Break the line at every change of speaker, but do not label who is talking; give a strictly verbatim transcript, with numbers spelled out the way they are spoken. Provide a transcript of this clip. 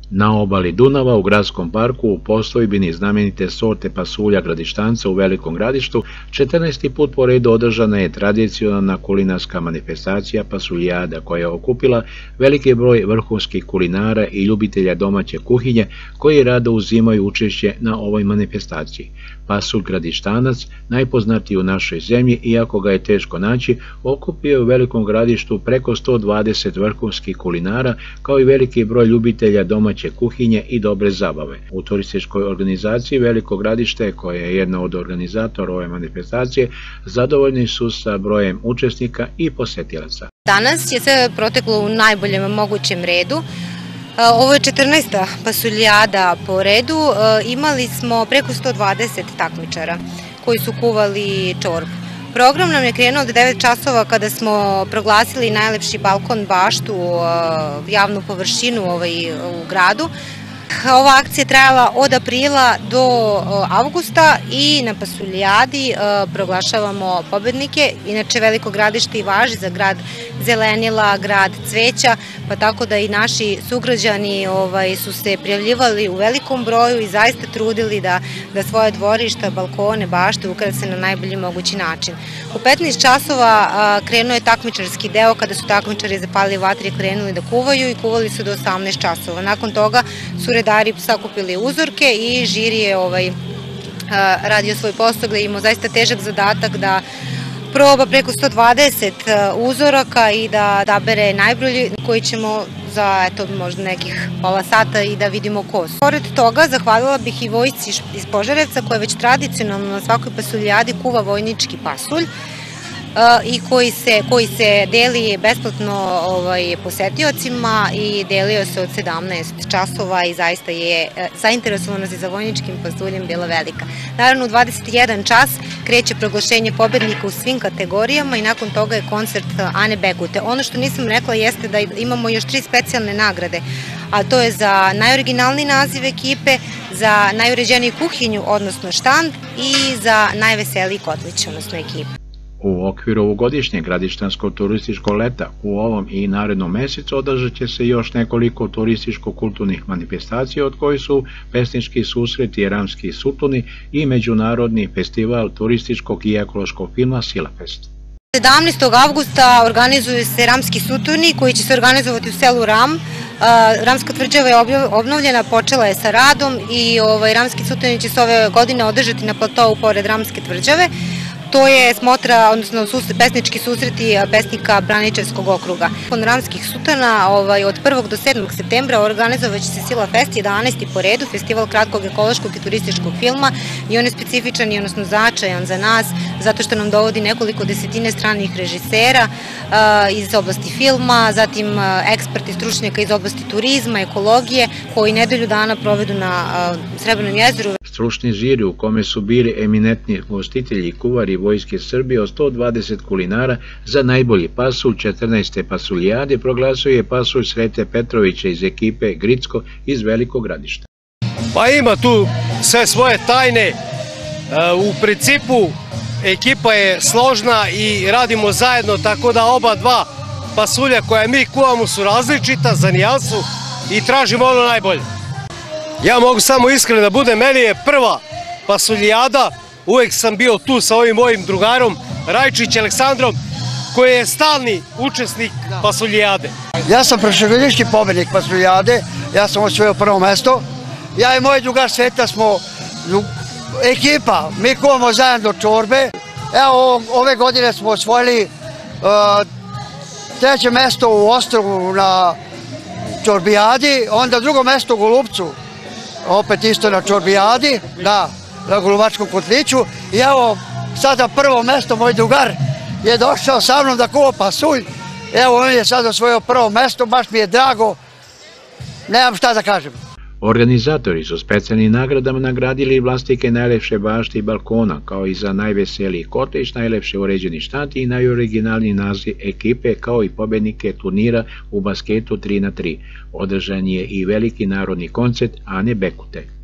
Na obali Dunava u gradskom parku u postojbini znamenite sorte pasulja Gradištanca u Velikom Gradištu četrnaesti put po redu održana je tradicionalna kulinarska manifestacija Pasuljada koja je okupila veliki broj vrhunskih kulinara i ljubitelja domaće kuhinje koji rado uzimaju učešće na ovoj manifestaciji. Pasulj Gradištanac, najpoznatiji u našoj zemlji, iako ga je teško naći, okupio je u Velikom Gradištu preko sto dvadeset vrhunskih kulinara kao i veliki broj ljubitelja domaće kuhinje i dobre zabave. U turističkoj organizaciji Veliko Gradište, koja je jedna od organizatora ove manifestacije, zadovoljni su sa brojem učesnika i posetilaca.
Danas je sve proteklo u najboljem mogućem redu. Ovo je četrnaesta pasuljada po redu. Imali smo preko sto dvadeset takmičara koji su kuvali čorbu. Program nam je krenuo od devet časova kada smo proglasili najlepši balkon baštu, javnu površinu u gradu. Ova akcija je trajala od aprila do avgusta i na pasuljadi proglašavamo pobednike. Inače, Veliko Gradište i važi za grad zelenila, grad cveća, pa tako da i naši sugrađani su se prijavljivali u velikom broju i zaista trudili da svoje dvorišta, balkone, bašte ukrase na najbolji mogući način. U petnaest časova krenuo je takmičarski deo kada su takmičari zapalili vatri i krenuli da kuvaju i kuvali su do osamnaest časova. Nakon toga su redari sakupili uzorke i žiri je radio svoj posao gde je imao zaista težak zadatak da proba preko sto dvadeset uzoraka i da odabere najbolji koji ćemo za možda nekih pola sata i da vidimo ko su. Pored toga, zahvalila bih i vojsci iz Požarevca koja već tradicionalno na svakoj pasuljadi kuva vojnički pasulj i koji se deli besplatno posetiocima i delio se od sedamnaest časova i zaista je zainteresovanost za vojničkim pasuljem bila velika. Naravno, u dvadeset jedan čas kreće proglašenje pobednika u svim kategorijama i nakon toga je koncert Ane Begute. Ono što nisam rekla jeste da imamo još tri specijalne nagrade, a to je za najoriginalniji naziv ekipe, za najuređeniju kuhinju, odnosno štand, i za najveseliji kotlić, odnosno ekipu.
U okviru ovogodišnjeg gradištanskog turističkog leta u ovom i narednom mesecu održat će se još nekoliko turističko-kulturnih manifestacija, od kojih su pesnički susreti Ramski sutuni i međunarodni festival turističkog i ekološkog filma Silafest.
sedamnaestog avgusta organizuju se Ramski sutuni koji će se organizovati u selu Ram. Ramska tvrđava je obnovljena, počela je sa radom i Ramski sutuni će se ove godine održati na platovu pored Ramske tvrđave. To je smotra, odnosno pesnički susreti pesnika Braničevskog okruga. Nakon Ramskih sutana od prvog do sedmog septembra organizovat će se Silafest, jedanaesti po redu, festival kratkog ekološkog i turističkog filma, i on je specifičan i odnosno značajan za nas zato što nam dovodi nekoliko desetine stranih režisera iz oblasti filma, zatim eksperti, stručnjaka iz oblasti turizma, ekologije, koji nedelju dana provedu na Srebrnom jezeru.
Stručni žiri u kome su bili eminentni gostitelji i kuvari Vojske Srbije od sto dvadeset kulinara za najbolji pasulj četrnaeste pasuljade proglasio je pasulj Srete Petrovića iz ekipe Gricko iz Velikog Gradišta.
Pa ima tu sve svoje tajne. U principu ekipa je složna i radimo zajedno, tako da oba dva pasulja koja mi kuvamo su različita za nijansu i tražimo ono najbolje. Ja mogu samo iskreno da budem, meni je prva pasuljada, uvek sam bio tu sa ovim mojim drugarom Rajčić Aleksandrom, koji je stalni učesnik pasuljade.
Ja sam prošlogodišnji pobednik pasuljade, ja sam osvojio prvo mesto. Ja i moj drugar Sveta smo ekipa, mi kuvamo zajedno čorbe. Evo, ove godine smo osvojili treće mesto u Ostrogu na čorbijadi, onda drugo mesto u Golubcu, opet isto na čorbijadi, na Golubačkom kotliću. I evo, sada prvo mesto, moj drugar je došao sa mnom da kuva pasulj. Evo, on je sad osvojio prvo mesto, baš mi je drago, nemam šta da kažem.
Organizatori su specijalnim nagradama nagradili vlasnike najlepše bašte i balkona, kao i za najveseliji kotlić, najlepše uređeni štand i najoriginalniji naziv ekipe, kao i pobednike turnira u basketu tri na tri. Održan je i veliki narodni koncert Ane Begute.